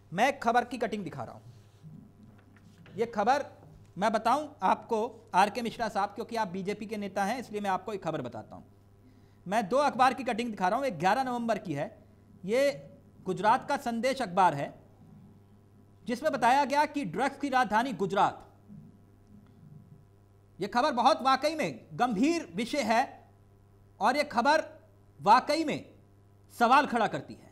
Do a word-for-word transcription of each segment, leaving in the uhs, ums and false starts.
मैं एक खबर की कटिंग दिखा रहा हूं। ये खबर मैं बताऊं आपको आर के मिश्रा साहब, क्योंकि आप बीजेपी के नेता हैं इसलिए मैं आपको एक खबर बताता हूं। मैं दो अखबार की कटिंग दिखा रहा हूं। एक ग्यारह नवंबर की है, ये गुजरात का संदेश अखबार है, जिसमें बताया गया कि ड्रग्स की राजधानी गुजरात। यह खबर बहुत वाकई में गंभीर विषय है और यह खबर वाकई में सवाल खड़ा करती है।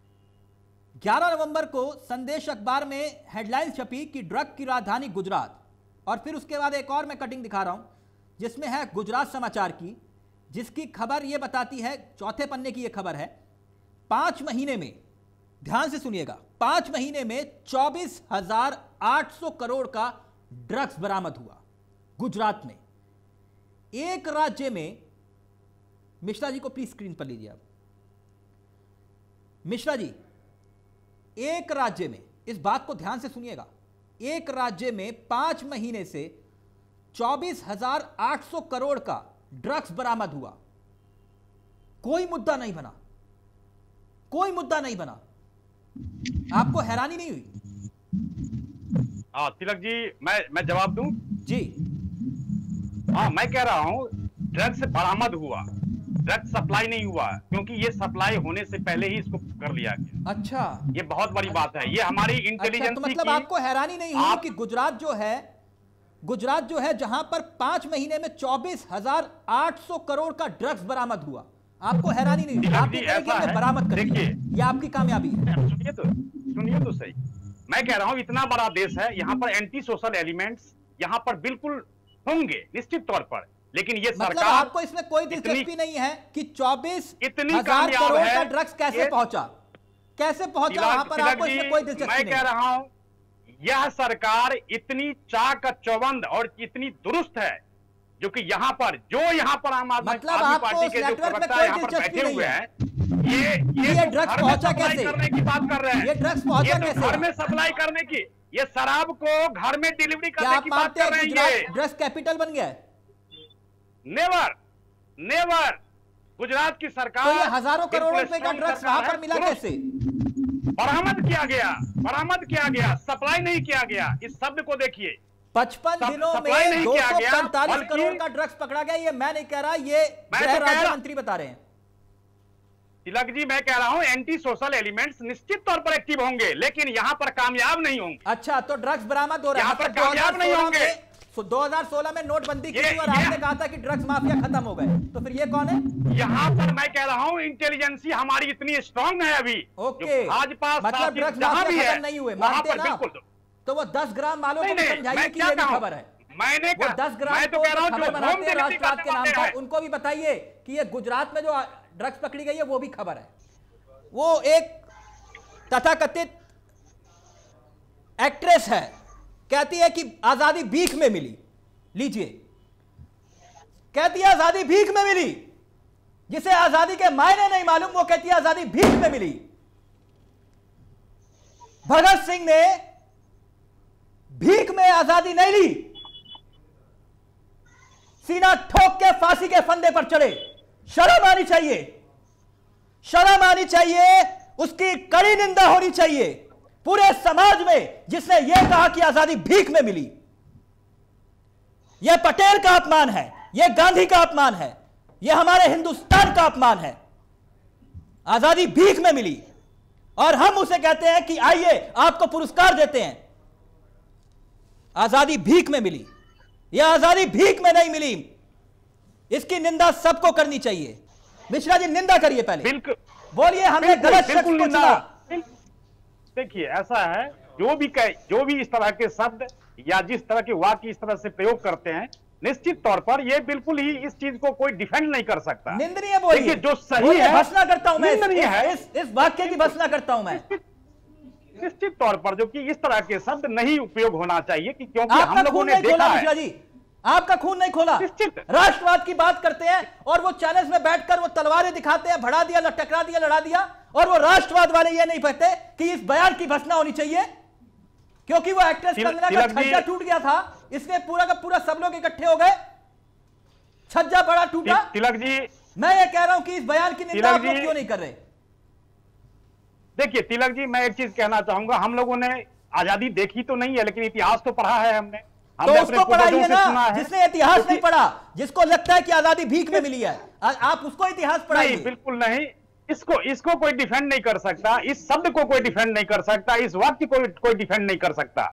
ग्यारह नवंबर को संदेश अखबार में हेडलाइन छपी कि ड्रग की राजधानी गुजरात, और फिर उसके बाद एक और मैं कटिंग दिखा रहा हूं जिसमें है गुजरात समाचार की, जिसकी खबर यह बताती है, चौथे पन्ने की यह खबर है, पांच महीने में, ध्यान से सुनिएगा, पांच महीने में चौबीस हजार आठ सौ करोड़ का ड्रग्स बरामद हुआ गुजरात में। एक राज्य में, मिश्रा जी को प्लीज स्क्रीन पर लीजिए आप। मिश्रा जी, एक राज्य में, इस बात को ध्यान से सुनिएगा, एक राज्य में पांच महीने से चौबीस हजार आठ सौ करोड़ का ड्रग्स बरामद हुआ। कोई मुद्दा नहीं बना, कोई मुद्दा नहीं बना। आपको हैरानी नहीं हुई? हाँ तिलक जी, मैं मैं जवाब दूं? जी हाँ, मैं कह रहा हूं ड्रग्स बरामद हुआ, ड्रग्स सप्लाई नहीं हुआ, क्योंकि ये सप्लाई होने से पहले ही इसको कर लिया गया। अच्छा, ये बहुत बड़ी बात है, ये हमारी इंटेलिजेंस। अच्छा, तो मतलब आपको हैरानी नहीं हुई आप... कि गुजरात जो है, गुजरात जो है जहां पर पांच महीने में चौबीस हजार आठ सौ करोड़ का ड्रग्स बरामद हुआ, आपको हैरानी नहीं हुई? आपने बरामद कर दिया, ये आपकी कामयाबी है। सुनिए तो सुनिए तो सही, मैं कह रहा हूं इतना बड़ा देश है, यहाँ पर एंटी सोशल एलिमेंट्स यहाँ पर बिल्कुल होंगे निश्चित तौर पर, लेकिन ये मतलब सरकार, आपको इसमें कोई दिलचस्पी नहीं है कि चौबीस इतनी हजार करोड़ है, का ड्रग्स कैसे पहुंचा, कैसे पहुंचा वहां पर? आपको इसमें कोई दिलचस्पी नहीं? मैं कह रहा हूं यह सरकार इतनी चाक चौबंद और इतनी दुरुस्त है, जो कि यहाँ पर जो यहाँ पर आम आदमी मतलब पार्टी के जो प्रवक्ता यहाँ पर बैठे हुए हैं, ये ये, ये ड्रग्स पहुंचा कैसे करने की बात कर रहे हैं। ये ड्रग्स पहुंचा कैसे? घर में सप्लाई करने की, ये शराब को घर में डिलीवरी करने की बात कर रहे हैं। ये ड्रग्स कैपिटल बन गया है? Never never. गुजरात की सरकार, तो ये हजारों करोड़ों रुपए का ड्रग्स वहां पर मिला कैसे? बरामद किया गया, बरामद किया गया, सप्लाई नहीं किया गया। इस शब्द को देखिए, पचपन दिनों में दो सौ पैंतालीस करोड़ का ड्रग्स पकड़ा गया। ये मैं नहीं कह रहा, ये गृह राज्य मंत्री बता रहे हैं। तिलक जी, मैं कह रहा हूं एंटी सोशल एलिमेंट्स निश्चित तौर पर एक्टिव होंगे, लेकिन यहां पर कामयाब नहीं होंगे। अच्छा, तो ड्रग्स बरामद हो रहा है, यहां पर कामयाब नहीं होंगे। दो हज़ार सोलह में नोटबंदी की थी और आपने कहा था कि ड्रग्स माफिया खत्म हो गए, तो फिर ये कौन है? यहाँ पर मैं कह रहा हूँ इंटेलिजेंसी हमारी इतनी स्ट्रांग है अभी। ओके, भाजपा मतलब ड्रग्स माफिया खत्म नहीं हुए, मानते ना? तो वो दस ग्राम वालों को समझाइए कि ये भी खबर है। मैंने वो दस ग्राम मैं तो कह रहा हूं खबर बनाते हैं राष्ट्रवाद के नाम पर, उनको भी बताइए कि ये गुजरात में जो ड्रग्स पकड़ी गई है वो भी खबर है। वो एक तथाकथित एक्ट्रेस है, कहती है कि आजादी भीख में मिली। लीजिए, कहती है आजादी भीख में मिली। जिसे आजादी के मायने नहीं मालूम वो कहती है आजादी भीख में मिली। भगत सिंह ने भीख में आजादी नहीं ली, सीना ठोक के फांसी के फंदे पर चढ़े। शर्म आनी चाहिए, शर्म आनी चाहिए, उसकी कड़ी निंदा होनी चाहिए पूरे समाज में जिसने यह कहा कि आजादी भीख में मिली। यह पटेल का अपमान है, यह गांधी का अपमान है, यह हमारे हिंदुस्तान का अपमान है। आजादी भीख में मिली और हम उसे कहते हैं कि आइए आपको पुरस्कार देते हैं। आजादी भीख में मिली, यह आजादी भीख में नहीं मिली। इसकी निंदा सबको करनी चाहिए। मिश्रा जी, निंदा करिए पहले, बिल्कुल बोलिए हमने गलत शख्स को चुना। देखिए, ऐसा है, जो भी कहे, जो भी इस तरह के शब्द या जिस तरह के वाक्य इस तरह से प्रयोग करते हैं, निश्चित तौर पर ये बिल्कुल ही इस चीज को कोई डिफेंड नहीं कर सकता। निंदनीय बोलिए, जो सही है, भर्त्सना करता हूं मैं, है इस, इस वाक्य की भर्त्सना करता हूं मैं। निश्चित तौर पर जो कि इस तरह के शब्द नहीं उपयोग होना चाहिए, कि क्योंकि हम लोगों ने देखा है। जी, आपका खून नहीं खोला। राष्ट्रवाद की बात करते हैं और वो चैनल्स में बैठकर वो तलवारें दिखाते हैं, भड़ा दिया, टकरा दिया, लड़ा दिया, और वो राष्ट्रवाद वाले ये नहीं कहते कि इस बयान की भर्त्सना होनी चाहिए, क्योंकि वो एक्ट्रेस कंगना का छज्जा टूट गया था, इसलिए पूरा का पूरा सब लोग इकट्ठे हो गए, छज्जा बड़ा टूटा। तिलक जी, मैं ये कह रहा हूं कि इस बयान की निंदा आप लोग क्यों नहीं कर रहे? देखिए तिलक जी, मैं एक चीज कहना चाहूंगा, हम लोगों ने आजादी देखी तो नहीं है, लेकिन इतिहास तो पढ़ा है हमने। तो उसको पढ़ाइए ना, जिसने इतिहास नहीं पढ़ा, जिसको लगता है कि आजादी भीख में मिली है, आप उसको इतिहास पढ़ाइए। बिल्कुल नहीं, इसको इसको कोई डिफेंड नहीं कर सकता, इस शब्द को कोई डिफेंड नहीं कर सकता, इस वाक्य को कोई डिफेंड नहीं कर सकता।